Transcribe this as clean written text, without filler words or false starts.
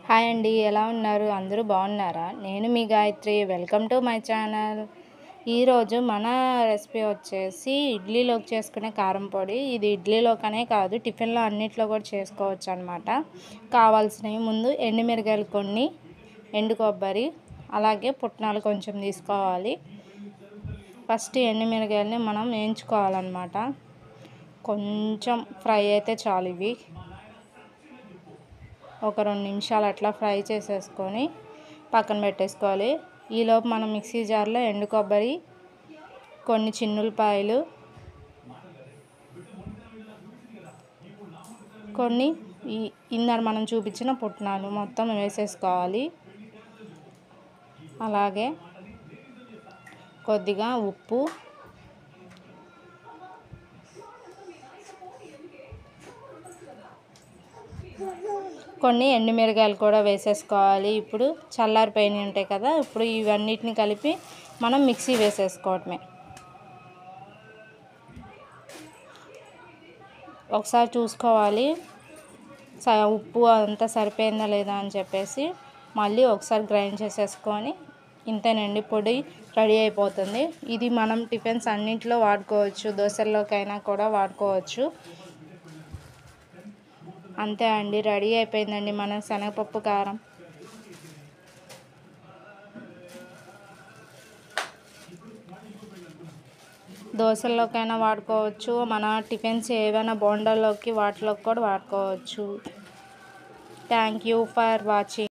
Hi అండి, ఎలా ఉన్నారు? అందరూ బాగున్నారా? నేను మీ Gayatri. Welcome to my channel. ఈరోజు మన రెసిపీ వచ్చేసి ఇడ్లీలోకి చేసుకునే కారం పొడి. ఇది ఇడ్లీలోకనే కాదు, టిఫిన్లో అన్నిట్లో కూడా చేసుకోవచ్చు అనమాట. కావాల్సినవి ముందు ఎండుమిరగాయలు కొన్ని, ఎండు కొబ్బరి, అలాగే పుట్నాలు కొంచెం తీసుకోవాలి. ఫస్ట్ ఎండుమిరగాయలని మనం వేయించుకోవాలన్నమాట. కొంచెం ఫ్రై అయితే చాలు. ఇవి ఒక 2 నిమిషాలు అట్లా ఫ్రై చేసేసుకొని పక్కన పెట్టేసుకోవాలి. ఈలోపు మనం మిక్సీ జార్లో ఎండు కొబ్బరి, కొన్ని చిన్నులపాయలు, కొన్ని ఇందాక మనం చూపించిన పుట్నాలు మొత్తం వేసేసుకోవాలి. అలాగే కొద్దిగా ఉప్పు, కొన్ని ఎండుమిరగాయలు కూడా వేసేసుకోవాలి. ఇప్పుడు చల్లారిపోయినవి ఉంటాయి కదా, ఇప్పుడు ఇవన్నిటిని కలిపి మనం మిక్సీ వేసేసుకోవటమే. ఒకసారి చూసుకోవాలి ఉప్పు అదంతా సరిపోయిందా లేదా అని చెప్పేసి, మళ్ళీ ఒకసారి గ్రైండ్ చేసేసుకొని ఇంతేనండి, పొడి రెడీ అయిపోతుంది. ఇది మనం టిఫిన్స్ అన్నింటిలో వాడుకోవచ్చు, దోశల్లోకైనా కూడా వాడుకోవచ్చు. అంతే అండి, రెడీ అయిపోయిందండి మన శనగపప్పు కారం. దోశల్లోకైనా వాడుకోవచ్చు, మన టిఫిన్స్ ఏవైనా బోండాల్లోకి వాటిలోకి కూడా వాడుకోవచ్చు. Thank you for watching.